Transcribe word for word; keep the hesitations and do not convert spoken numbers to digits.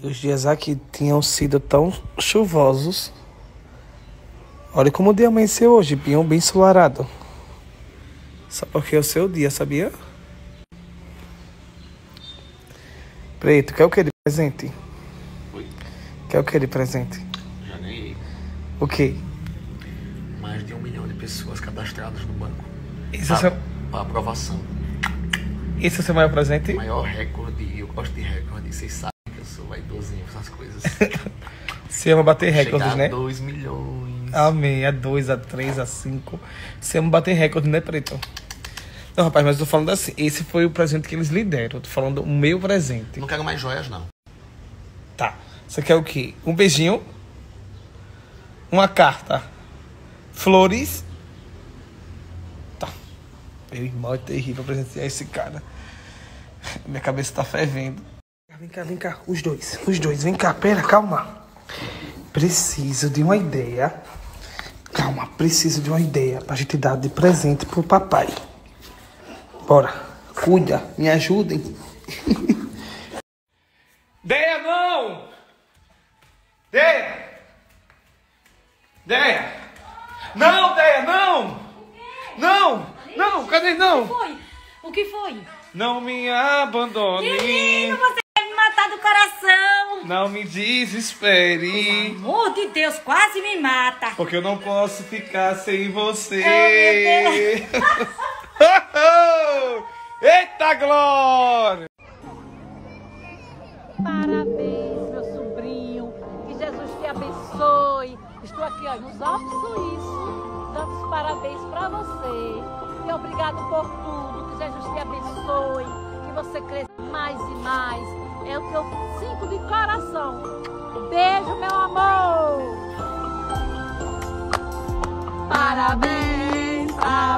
Os dias aqui tinham sido tão chuvosos. Olha como o dia amanheceu hoje, bem, bem ensolarado. Só porque é o seu dia, sabia? Preto, quer o que de presente? Oi? Quer o que de presente? Já ganhei. O quê? Mais de um milhão de pessoas cadastradas no banco. Esse é o Pra, seu, pra aprovação. esse é o seu maior presente? Maior recorde, eu gosto de recorde, vocês sabem que eu sou vaidosinho com essas coisas. Você ama bater recordes, Chegar né? a dois milhões. Amém, a dois, a três, a cinco. Você ama bater recorde, né, Preto? Não, rapaz, mas eu tô falando assim, esse foi o presente que eles lhe deram. Eu tô falando o meu presente. Não quero mais joias, não. Tá. Você quer o quê? Um beijinho? Uma carta? Flores? Tá. Meu irmão é terrível presentear esse cara. Minha cabeça tá fervendo. Vem cá, vem cá. Os dois, os dois. Vem cá, pera, calma. Preciso de uma ideia. Calma, preciso de uma ideia pra gente dar de presente pro papai. Bora. Cuida, me ajudem. Deia, não! Deia! Deia! Não, Deia, não! Não! Não, cadê não? O que foi? O que foi? Não me abandone. Menino, você vai me matar do coração. Não me desespere. Pelo amor de Deus, quase me mata. Porque eu não posso ficar sem você. Oh, meu Deus. Eita glória! Parabéns, meu sobrinho. Que Jesus te abençoe. Estou aqui, ó, nos Alpes Suíços, dando os parabéns para você. E obrigado por tudo. Que Jesus te abençoe. Que você cresça mais e mais. É o que eu sinto de coração. Beijo, meu amor. Parabéns pra